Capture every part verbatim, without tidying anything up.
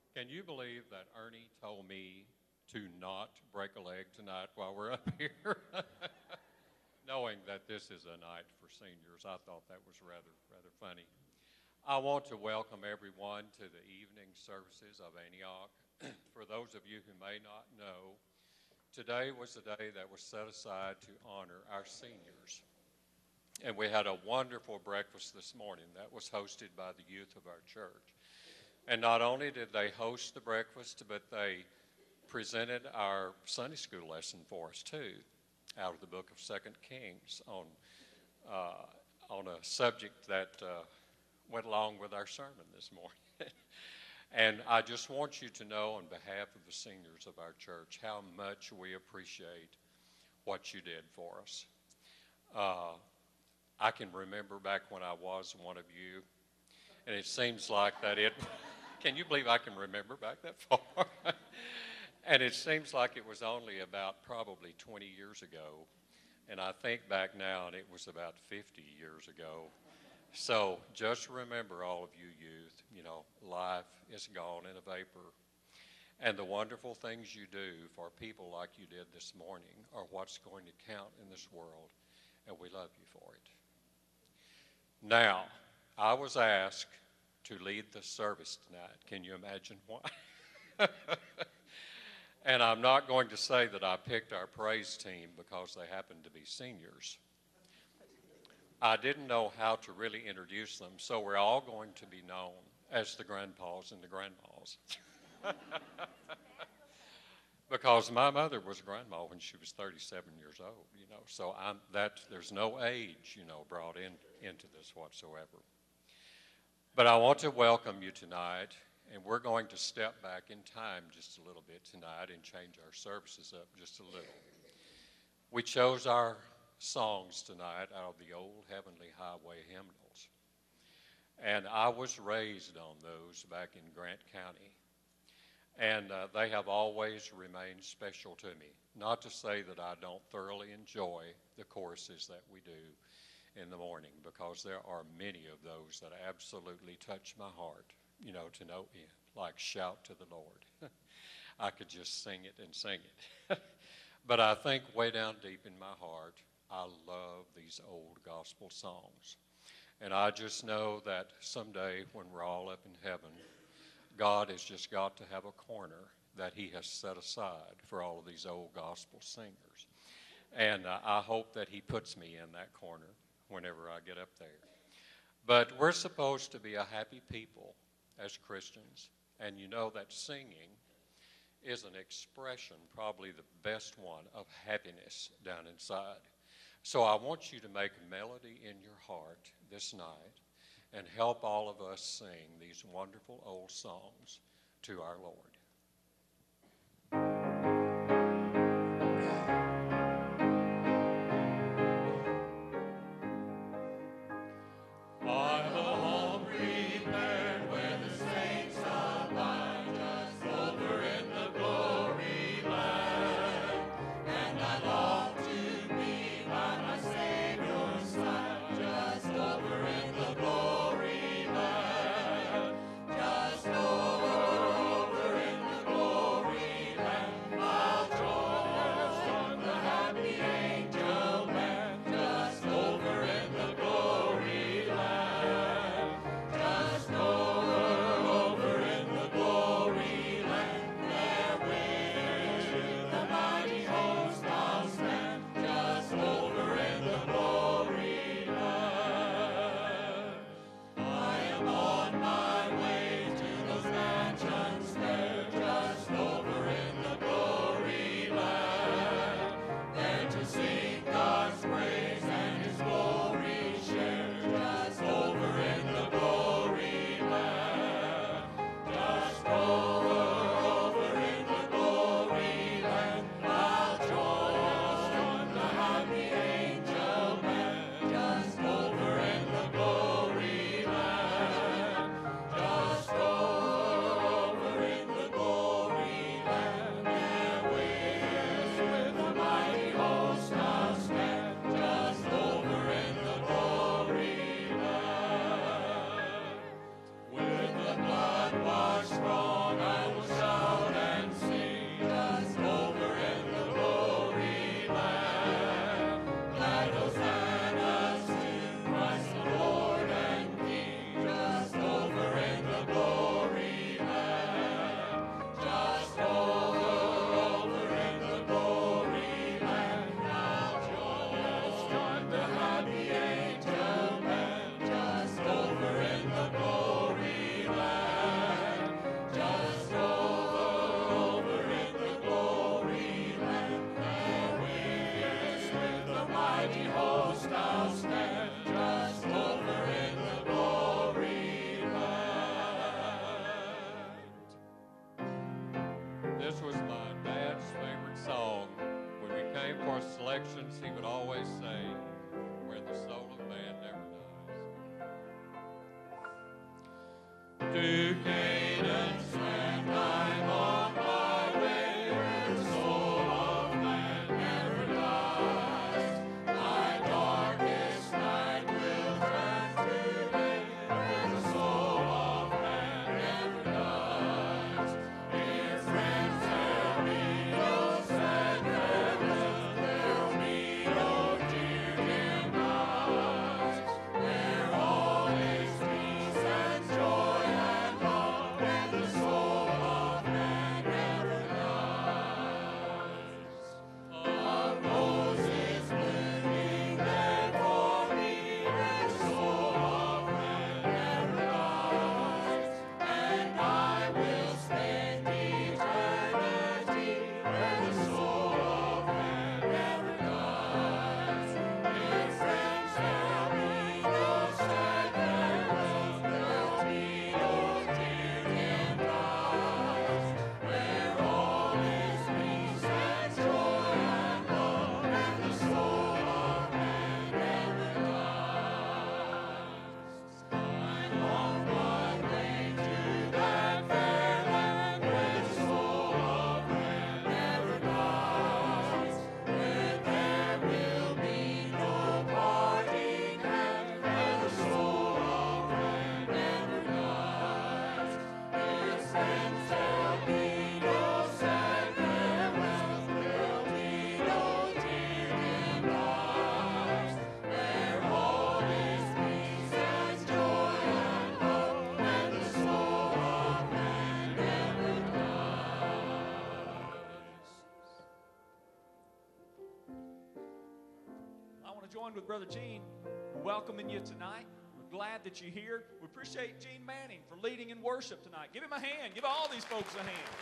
Can you believe that Ernie told me to not break a leg tonight while we're up here? Knowing that this is a night for seniors, I thought that was rather, rather funny. I want to welcome everyone to the evening services of Antioch. For those of you who may not know, today was the day that was set aside to honor our seniors. And we had a wonderful breakfast this morning that was hosted by the youth of our church. And not only did they host the breakfast, but they presented our Sunday school lesson for us too, out of the book of Second Kings on uh, on a subject that uh, went along with our sermon this morning. And I just want you to know on behalf of the seniors of our church how much we appreciate what you did for us. Uh, I can remember back when I was one of you, and it seems like that it, can you believe I can remember back that far? And it seems like it was only about probably twenty years ago, and I think back now and it was about fifty years ago. So just remember, all of you youth, you know, life is gone in a vapor, and the wonderful things you do for people like you did this morning are what's going to count in this world, and we love you for it. Now, I was asked to lead the service tonight. Can you imagine why? And I'm not going to say that I picked our praise team because they happen to be seniors. I didn't know how to really introduce them, so we're all going to be known as the grandpas and the grandmas. Because my mother was a grandma when she was thirty-seven years old, you know, so I'm, that, there's no age, you know, brought in into this whatsoever. But I want to welcome you tonight, and we're going to step back in time just a little bit tonight and change our services up just a little. We chose our songs tonight out of the old Heavenly Highway hymnals, and I was raised on those back in Grant County. And uh, they have always remained special to me. Not to say that I don't thoroughly enjoy the choruses that we do in the morning, because there are many of those that absolutely touch my heart, you know, to no end, like Shout to the Lord. I could just sing it and sing it. But I think way down deep in my heart, I love these old gospel songs. And I just know that someday when we're all up in heaven, God has just got to have a corner that he has set aside for all of these old gospel singers. And uh, I hope that he puts me in that corner whenever I get up there. But we're supposed to be a happy people as Christians. And you know that singing is an expression, probably the best one, of happiness down inside. So I want you to make a melody in your heart this night and help all of us sing these wonderful old songs to our Lord. Just over mighty host I'll stand just over in the glory land. This was my dad's favorite song. When we came for selections, he would always say, "Where the soul of man never dies." To Canaan's land I'm on my way, where the soul of man never dies. My darkest night will turn to day, where the soul of man never dies. Dear friends, there'll be no sad farewells, there'll be no tear dim eyes, where all is peace and joy and love, where the soul of man never dies. A rose is blooming there for me, where the soul of man never dies, and I will spend eternity where the soul of man never dies. Dear friends, there'll be no sad farewells, there'll be no tear dimmed eyes, where all is peace and joy and love, and the soul of man never dies. I'm on my way to that fair land, where the soul of man never dies, where there will be no parting hand, and the soul of man never dies. Dear friends, there'll be no sad farewells, there'll be no tear dimmed eyes, where all is peace and joy and love, and the soul of man never dies. I want to join with Brother Gene in welcoming you tonight. We're glad that you're here. We appreciate Gene Manning for leading in worship tonight. Give him a hand. Give all these folks a hand.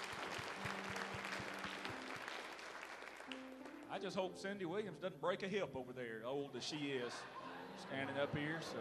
I just hope Cindy Williams doesn't break a hip over there, old as she is, standing up here, so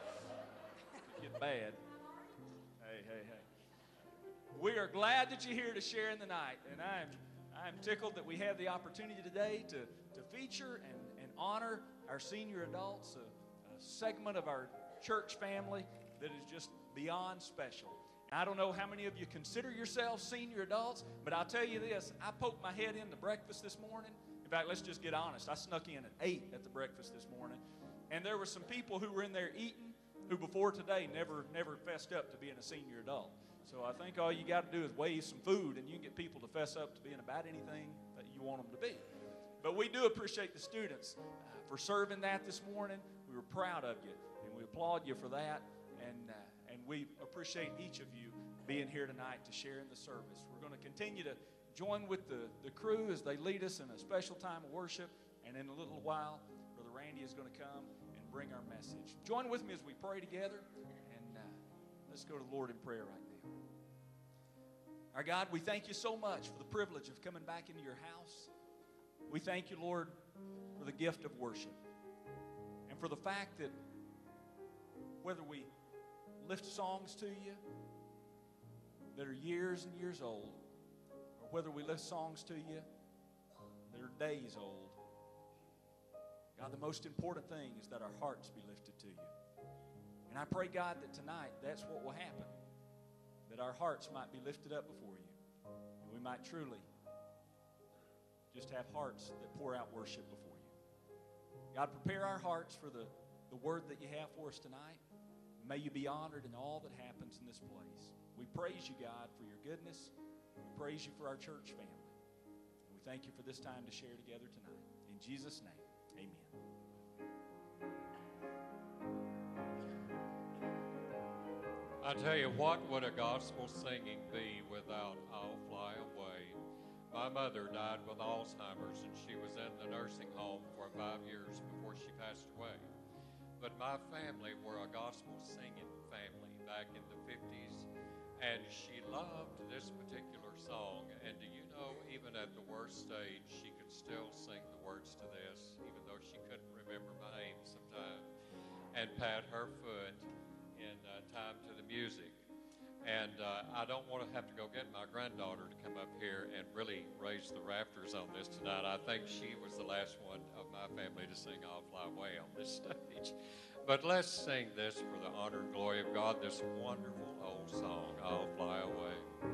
it get bad. Hey, hey, hey. We are glad that you're here to share in the night, and I'm I'm tickled that we have the opportunity today to, to feature and, and honor our senior adults, a, a segment of our church family that is just beyond special. I don't know how many of you consider yourselves senior adults, but I'll tell you this, I poked my head into breakfast this morning. In fact, let's just get honest. I snuck in at eight at the breakfast this morning, and there were some people who were in there eating who before today never never fessed up to being a senior adult. So I think all you got to do is wave some food, and you can get people to fess up to being about anything that you want them to be. But we do appreciate the students uh, for serving that this morning. We were proud of you, and we applaud you for that. And uh, and we appreciate each of you being here tonight to share in the service. We're going to continue to join with the, the crew as they lead us in a special time of worship. And in a little while, Brother Randy is going to come and bring our message. Join with me as we pray together, and uh, let's go to the Lord in prayer right now. Our God, we thank you so much for the privilege of coming back into your house. We thank you, Lord, for the gift of worship, and for the fact that whether we lift songs to you that are years and years old, or whether we lift songs to you that are days old, God, the most important thing is that our hearts be lifted to you. And I pray, God, that tonight that's what will happen, that our hearts might be lifted up before you, and we might truly just have hearts that pour out worship before you. God, prepare our hearts for the, the word that you have for us tonight. May you be honored in all that happens in this place. We praise you, God, for your goodness. We praise you for our church family. And we thank you for this time to share together tonight. In Jesus' name, amen. I tell you, what would a gospel singing be without I'll Fly Away? My mother died with Alzheimer's, and she was in the nursing home for five years before she passed away. But my family were a gospel singing family back in the fifties, and she loved this particular song. And do you know, even at the worst stage, she could still sing the words to this, even though she couldn't remember and pat her foot in uh, time to the music. And uh, I don't want to have to go get my granddaughter to come up here and really raise the rafters on this tonight. I think she was the last one of my family to sing I'll Fly Away on this stage. But let's sing this for the honor and glory of God, this wonderful old song, I'll Fly Away.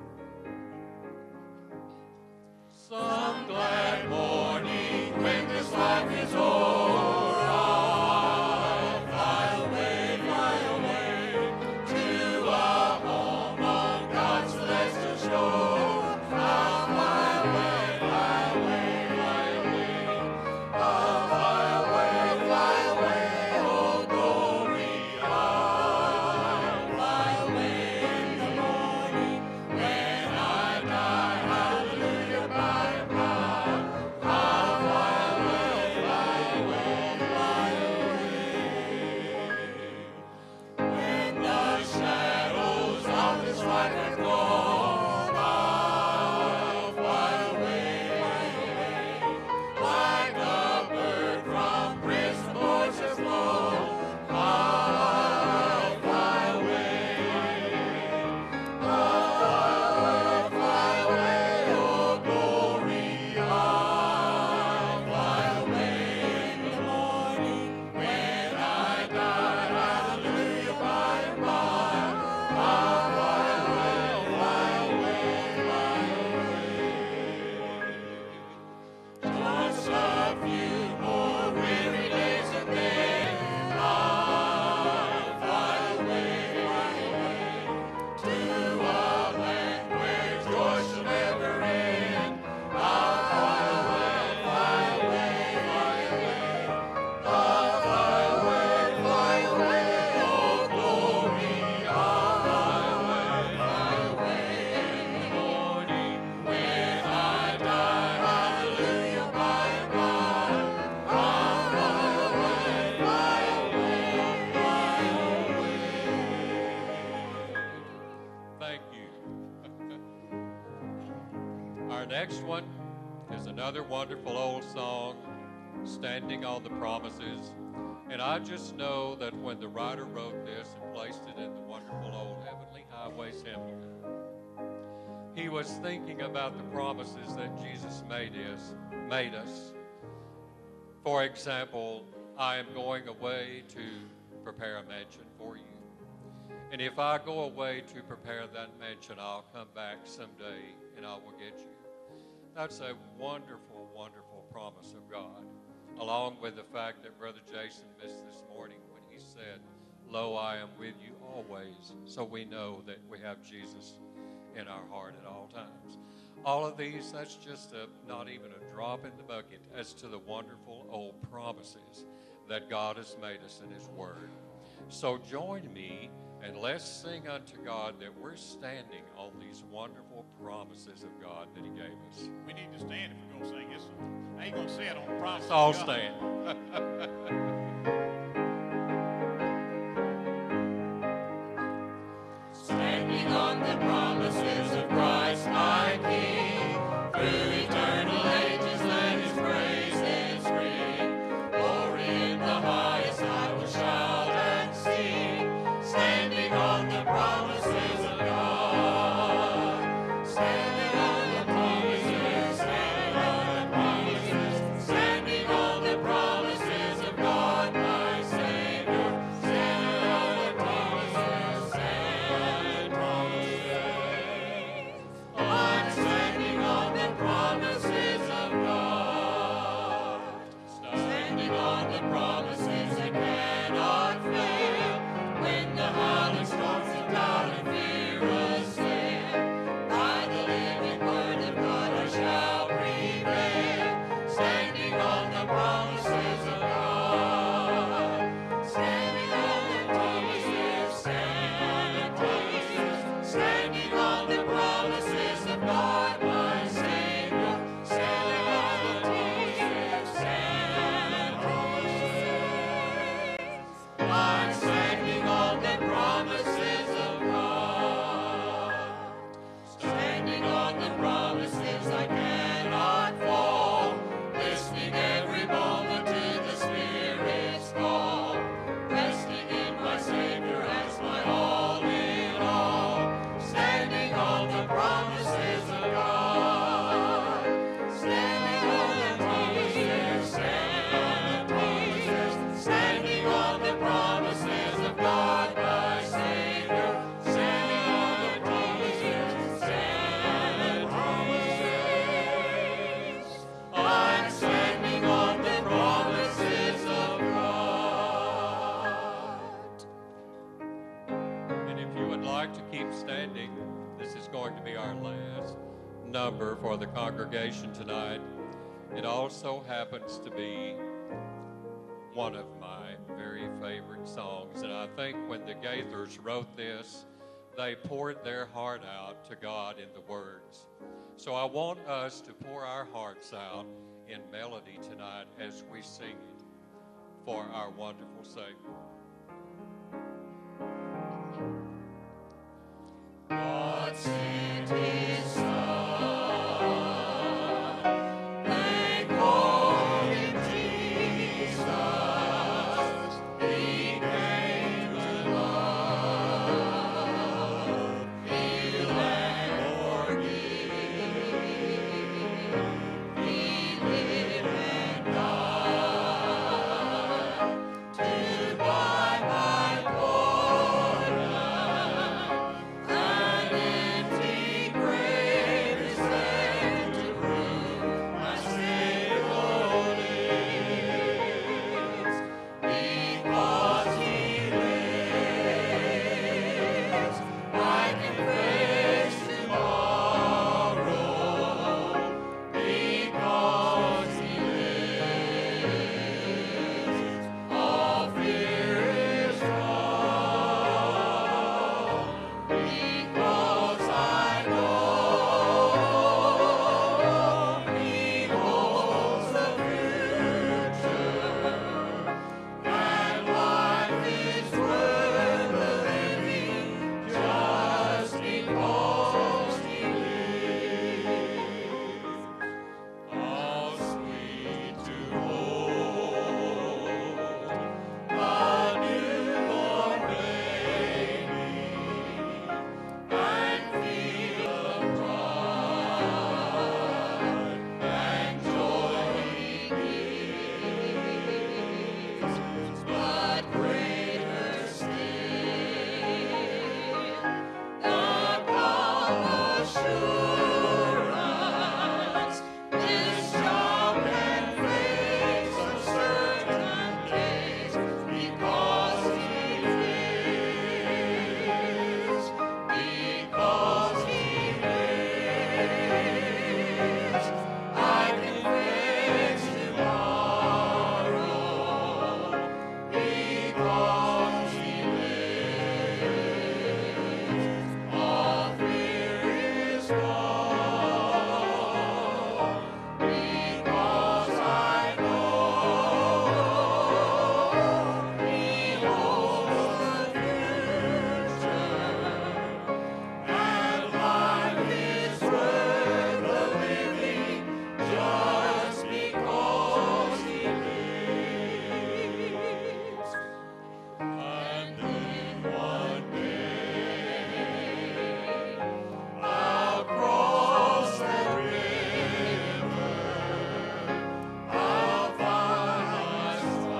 Some glad morning when this life is o'er, I'll fly away, fly away to a home on God's celestial shore. I'll fly away, fly away, fly away. I'll fly away, fly away, oh glory. I'll fly away in the morning when I die. Hallelujah, by and by. I'll fly away, fly away, fly away. When the shadows of this life are gone, I'll fly away, fly away. Like a bird from prison doors has flown, I'll fly away. I'll fly away, oh glory. I'll fly away in the morning when I die. Hallelujah, by and by. I'll fly away, fly away, fly away. Just a few more weary days and then I'll fly away, fly away to a land where joy shall never end. I'll fly away, fly away, fly away. I'll fly away, fly away, oh glory. I'll fly away, fly away in the morning when I die. Hallelujah, by and by. I'll fly away, fly away, fly away. Thank you. Our next one is another wonderful old song, Standing on the Promises. And I just know that when the writer wrote this and placed it in the wonderful old Heavenly Highways hymnal, he was thinking about the promises that Jesus made us, made us. For example, I am going away to prepare a mansion for you. And if I go away to prepare that mansion, I'll come back someday and I will get you. That's a wonderful, wonderful promise of God, along with the fact that Brother Jason missed this morning when he said, lo, I am with you always. So we know that we have Jesus in our heart at all times. All of these, that's just a, not even a drop in the bucket as to the wonderful old promises that God has made us in His Word. So join me and let's sing unto God that we're standing on these wonderful promises of God that He gave us. We need to stand if we're going to sing this one. I ain't going to say it on the promise. Let's all of God. stand. Standing on the promises of Christ my King, through eternal ages let His praises ring. Glory in the highest I will shout and sing, standing on the promises of God. Standing on the promises, standing on the promises, standing on the promises of God my Savior. Standing on the promises, standing promises. I'm standing on the promises of God. Standing on the promises that cannot fail. When the howling storms of doubt and fear assail, by the living word of God I shall prevail. Standing on the promises of God. Standing on the promises, standing on the promises, standing on the promises of God my Savior. Standing on the promises, standing on the promises. number for the congregation tonight. It also happens to be one of my very favorite songs, and I think when the Gaithers wrote this, they poured their heart out to God in the words. So I want us to pour our hearts out in melody tonight as we sing it for our wonderful Savior. God sent his Son, they called him Jesus. He came to love, heal and forgive. He lived and died to buy my pardon. An empty grave is there to prove my Savior lives. Because he lives, I can face tomorrow. Because he lives, all fear is gone. Because I know he holds the future, and life is worth the living just because he lives. How sweet to hold a newborn baby and feel the pride and joy he gives. But greater still, the calm assurance this child can face uncertain days because he lives. Because he lives, I can face tomorrow. Because he lives, all fear is gone. Because I know he holds the future, and life is worth the living just because he lives. And then one day, I'll cross that river, I'll find my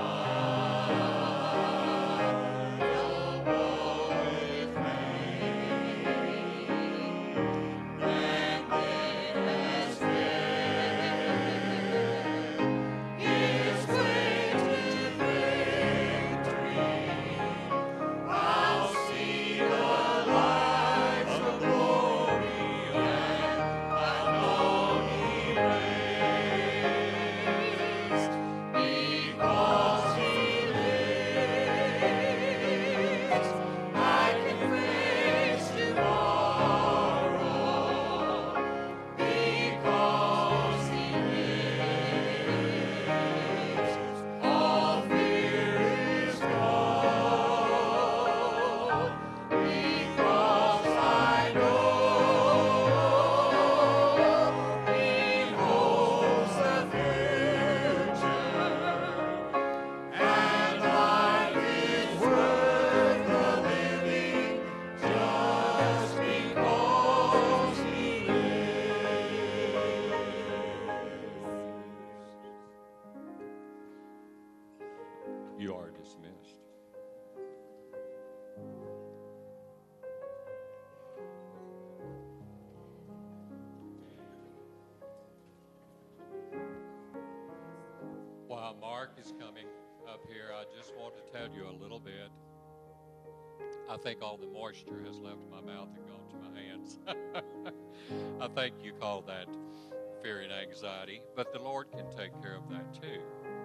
smile above with pain. And then as death gives way to victory, I'll see the lights of glory, and I know he reigns. Because he lives, I can face tomorrow. Because he lives, all fear is gone. Because I know he holds the future, and life is worth the living just because he lives. You are dismissed. While Mark is coming up here, I just want to tell you a little bit I think all the moisture has left my mouth and gone to my hands. I think you call that fear and anxiety, but the Lord can take care of that too.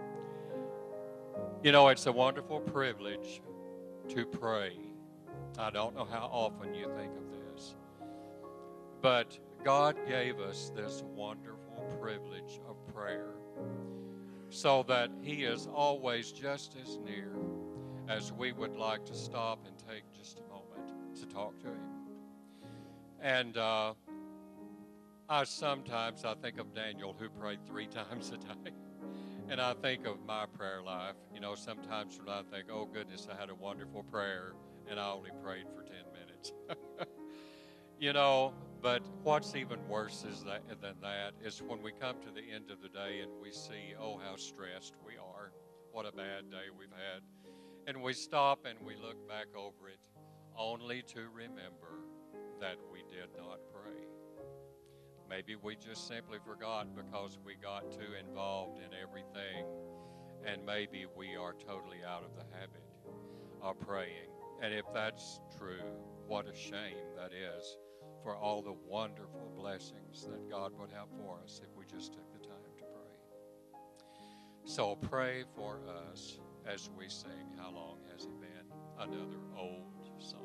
You know, it's a wonderful privilege to pray. I don't know how often you think of this, but God gave us this wonderful privilege of prayer so that He is always just as near as we would like to stop and take just a moment to talk to Him. And uh, I sometimes, I think of Daniel, who prayed three times a day. And I think of my prayer life. You know, sometimes when I think, oh goodness, I had a wonderful prayer and I only prayed for ten minutes. You know, but what's even worse is that, than that is when we come to the end of the day and we see, oh, how stressed we are. What a bad day we've had. And we stop and we look back over it only to remember that we did not pray. Maybe we just simply forgot because we got too involved in everything. And maybe we are totally out of the habit of praying. And if that's true, what a shame that is for all the wonderful blessings that God would have for us if we just took the time to pray. So pray for us as we sing How Long Has He Been? Another old song.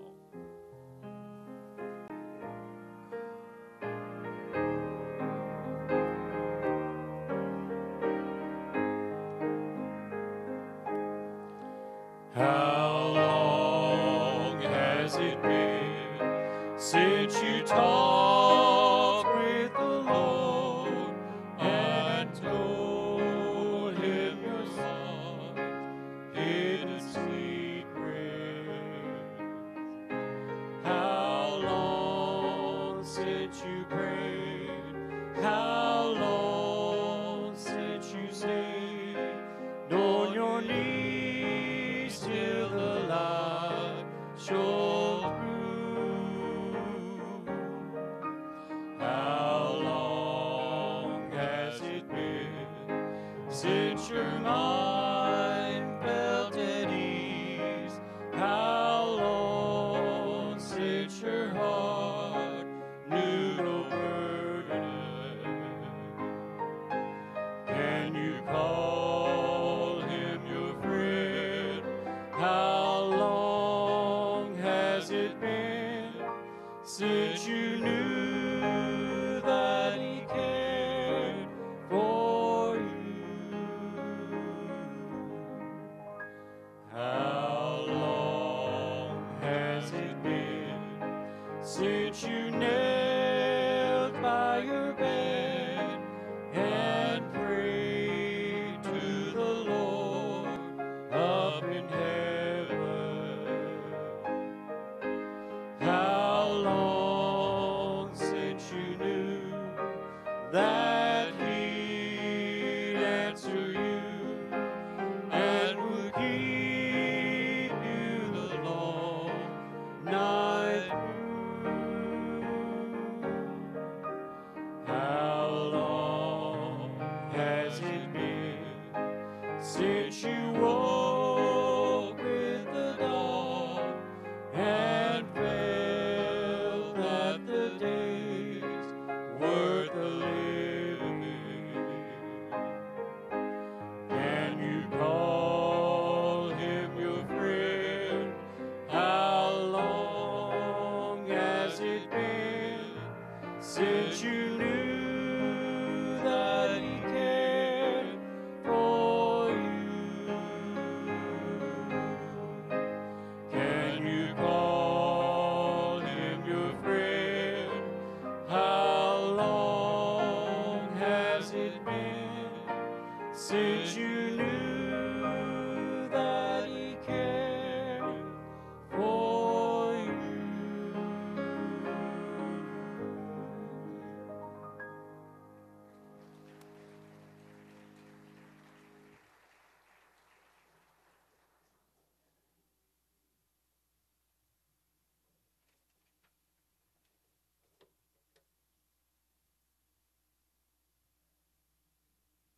How long has it been since you talked with the Lord and told Him your thoughts, hidden secret? How long since you prayed? How long since you stayed on your knees till the light shone through? How long has it been since your mind felt at ease? How long since your heart knew no burden? Can you call Him your friend? How long has it been since you knew that He cared for you? How long has it been since you knelt by your bed and prayed to the Lord up in heaven? How long since you knew that He'd answer you and would keep you the long night through? How long has it been since you woke with the dawn and felt that the day's worth the living? Can you call Him your friend? How long has it been since you knew that He cared for you? Can you call Him your friend? How long has it been since you knew that He cared for you?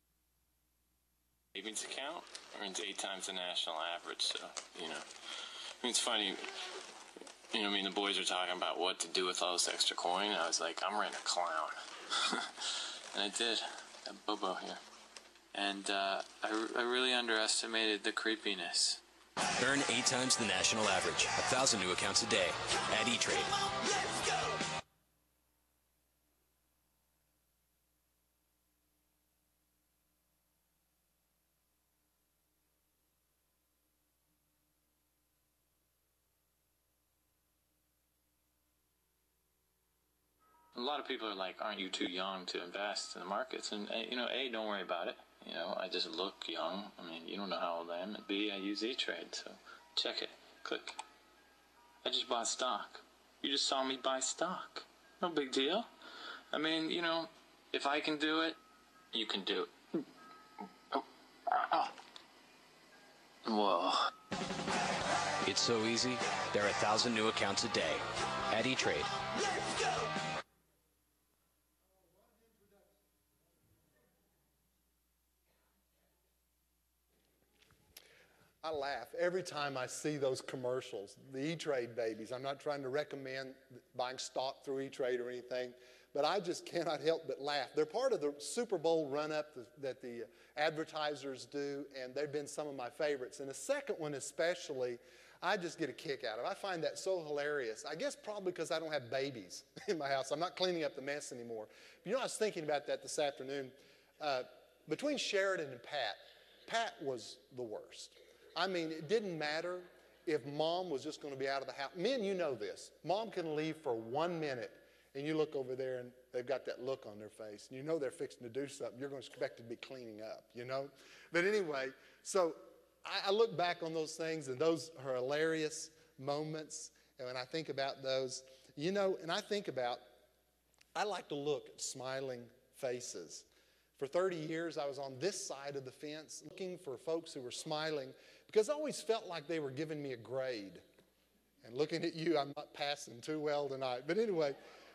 Savings account earns eight times the national average, so, you know, mean, it's funny. You know, I mean, the boys are talking about what to do with all this extra coin. I was like, I'm renting a clown. And I did. That Bobo here. And uh, I, I really underestimated the creepiness. Earn eight times the national average. A thousand new accounts a day at E-Trade. A lot of people are like, aren't you too young to invest in the markets? And, you know, A, don't worry about it. You know, I just look young. I mean, you don't know how old I am. And B, I use E-Trade, so check it. Click. I just bought stock. You just saw me buy stock. No big deal. I mean, you know, if I can do it, you can do it. Oh. Oh. Whoa. It's so easy. There are a thousand new accounts a day at E-Trade. I laugh every time I see those commercials, the E-Trade babies. I'm not trying to recommend buying stock through E-Trade or anything, but I just cannot help but laugh. They're part of the Super Bowl run-up that the advertisers do, and they've been some of my favorites. And the second one especially, I just get a kick out of. I find that so hilarious. I guess probably because I don't have babies in my house. I'm not cleaning up the mess anymore. But you know, I was thinking about that this afternoon. Uh, between Sheridan and Pat, Pat was the worst. I mean, it didn't matter if mom was just going to be out of the house. Men, you know this. Mom can leave for one minute, and you look over there, and they've got that look on their face. And you know they're fixing to do something. You're going to expect to be cleaning up, you know? But anyway, so I, I look back on those things, and those are hilarious moments. And when I think about those, you know, and I think about, I like to look at smiling faces. For thirty years, I was on this side of the fence looking for folks who were smiling because I always felt like they were giving me a grade. And looking at you, I'm not passing too well tonight. But anyway,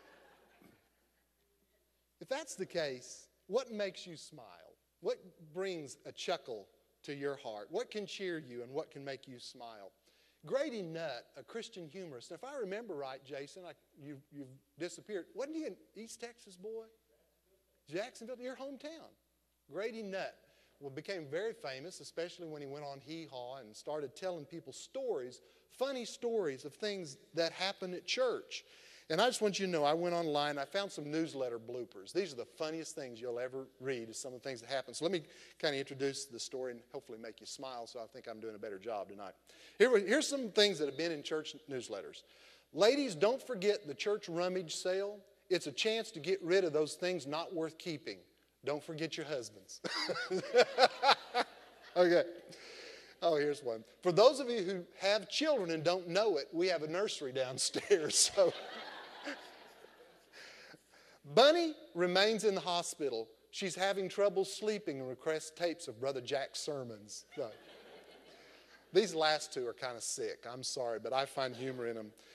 if that's the case, what makes you smile? What brings a chuckle to your heart? What can cheer you and what can make you smile? Grady Nutt, a Christian humorist, and if I remember right, Jason, I, you, you've disappeared. Wasn't he an East Texas boy? Jacksonville, your hometown. Grady Nutt well, became very famous, especially when he went on Hee Haw and started telling people stories, funny stories of things that happened at church. And I just want you to know, I went online, I found some newsletter bloopers. These are the funniest things you'll ever read, is some of the things that happen. So let me kind of introduce the story and hopefully make you smile, so I think I'm doing a better job tonight. Here, here's some things that have been in church newsletters. Ladies, don't forget the church rummage sale. It's a chance to get rid of those things not worth keeping. Don't forget your husbands. Okay. Oh, here's one. For those of you who have children and don't know it, we have a nursery downstairs. So, Bunny remains in the hospital. She's having trouble sleeping and requests tapes of Brother Jack's sermons. So, these last two are kind of sick. I'm sorry, but I find humor in them.